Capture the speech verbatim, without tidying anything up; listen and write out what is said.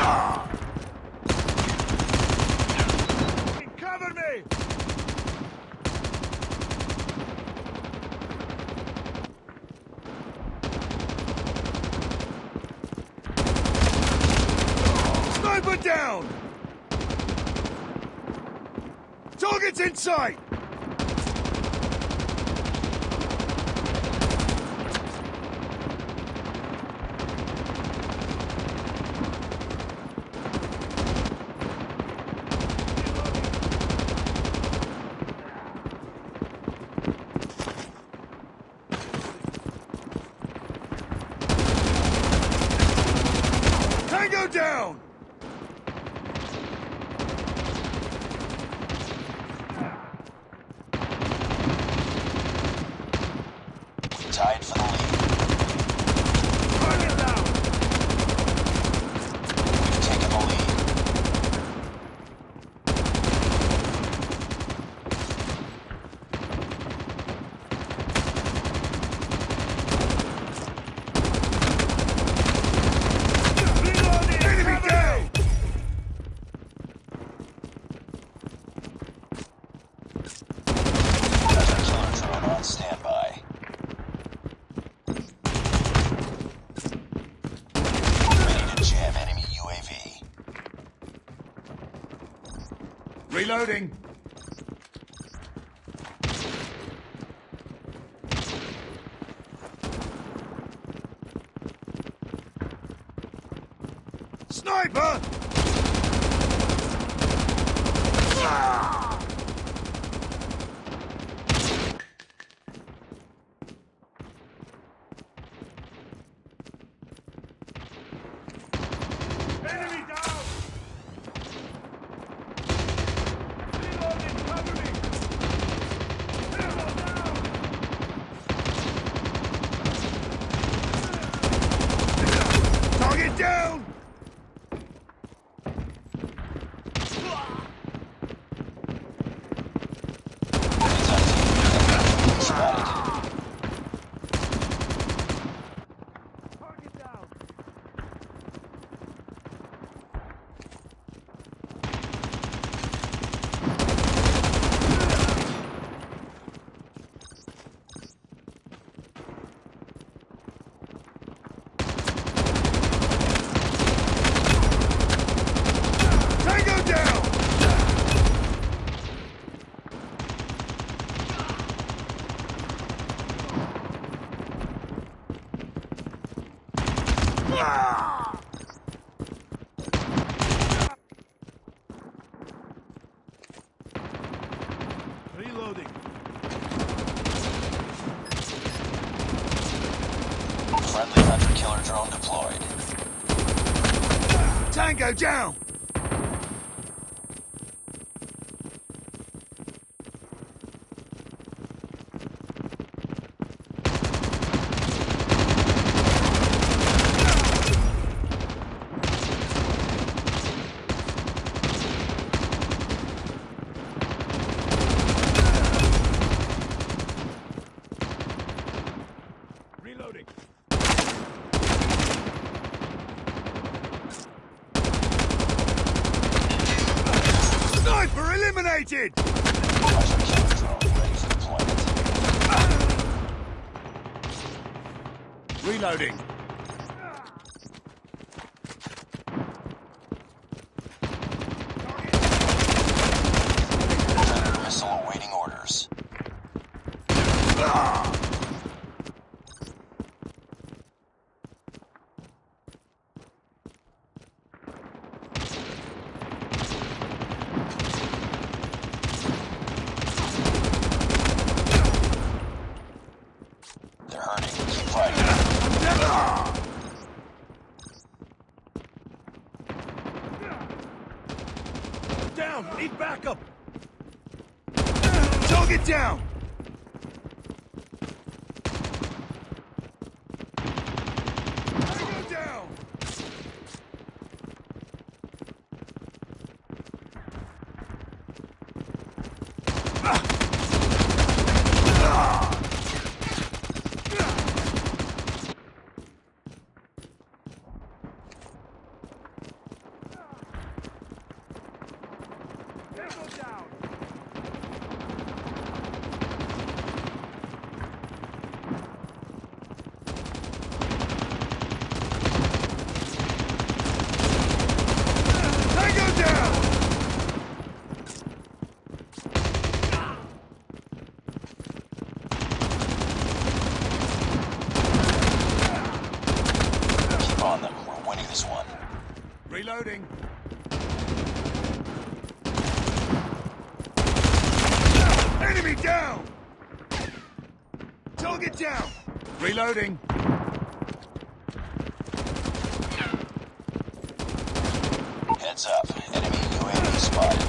Cover me! Sniper down! Target's in sight! Tango down! Tied for the lead. Target down! We've taken the lead. Reloading! Enemy down! Another killer drone on standby. Ready to jam enemy U A V. Reloading! Sniper! Ah! Enemy down! Reloading, cover me! Ammo down! Target down! Target down! Tango down! Ah! Reloading. Friendly hunter killer drone deployed. Tango down! Reloading. Sniper eliminated! Friendly killer drone ready for deployment. Reloading. Predator missile awaiting orders. Ah! They're hurting. Keep fighting. Down! Need backup! Target down! Tango down! Ah! Ah! Reloading. Enemy down! Target down! Reloading. Heads up. Enemy U A V spotted.